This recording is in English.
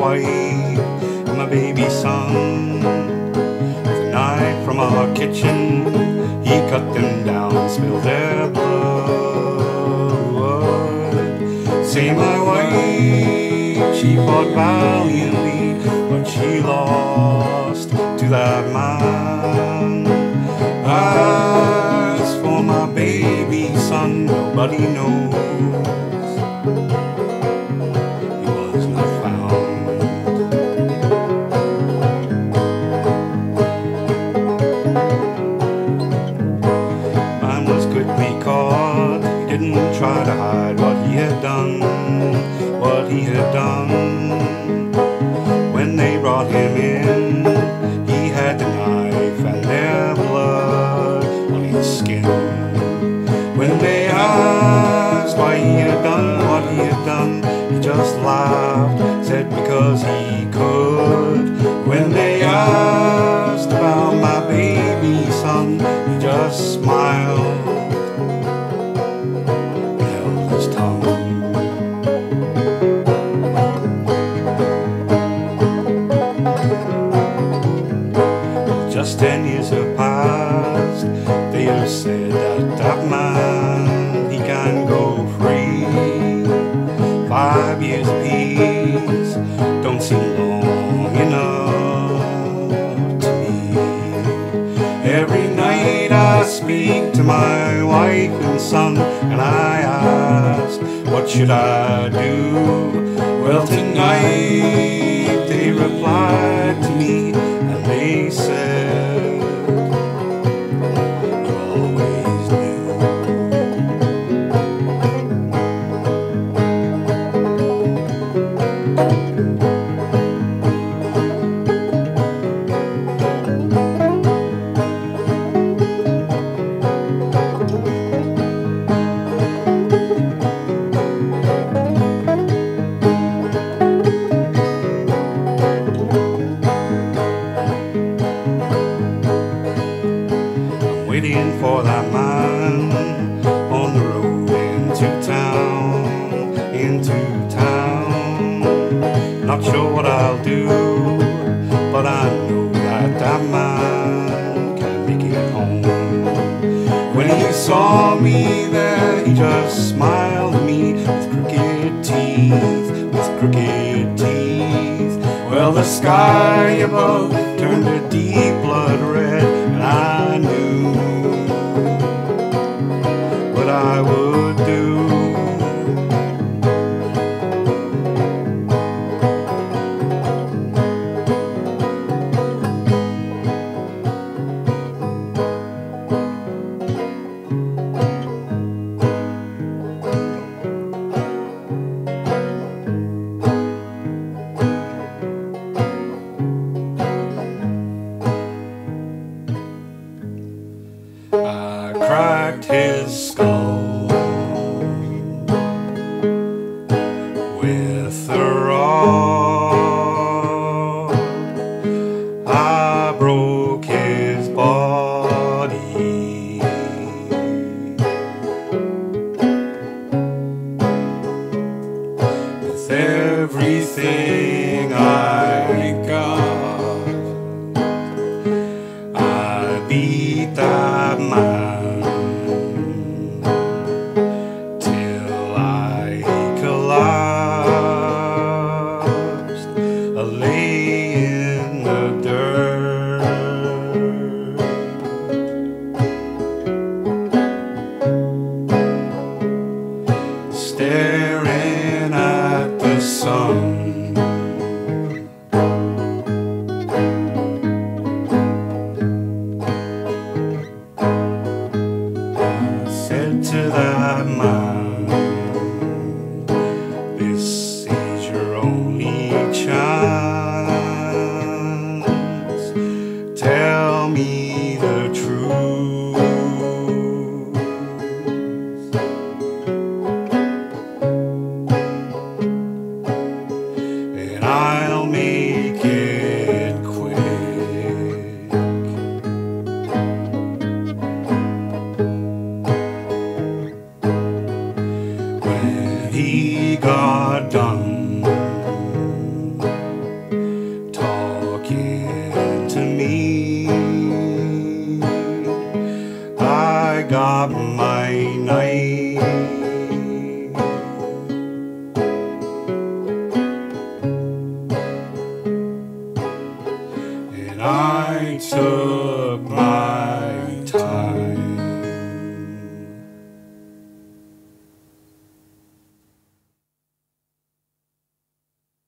wife and my baby son. With a knife from our kitchen, he cut them down and spilled their blood. Say my wife, she fought valiantly, but she lost to that man. As for my baby son, nobody knows. He was not found. Man was quickly caught. He didn't try to hide what he had done, what he had done. When they brought him in, he had the knife and their blood on his skin. When they asked why he had done what he had done, he just laughed, said because he could. When they asked about my baby son, he just smiled, held his tongue. Just 10 years have passed. They have said that that man, he can go free. 5 years apiece don't seem long enough to me. Every night I speak to my wife and son, and I ask, what should I do? Well, tonight they replied to me, and they said, you always knew. Waiting for that man on the road into town. Not sure what I'll do, but I know that that man can make it home. When he saw me there, he just smiled at me with crooked teeth, with crooked teeth. Well, the sky above turned a deep blood red, and I knew what I would do. I cracked his skull with a rod. I broke his body. With everything I got, I beat that man till I collapsed. I lay in the dirt, staring at the sun. To that man, this is your only chance. Tell me the truth, and I'll make it quick. and I took my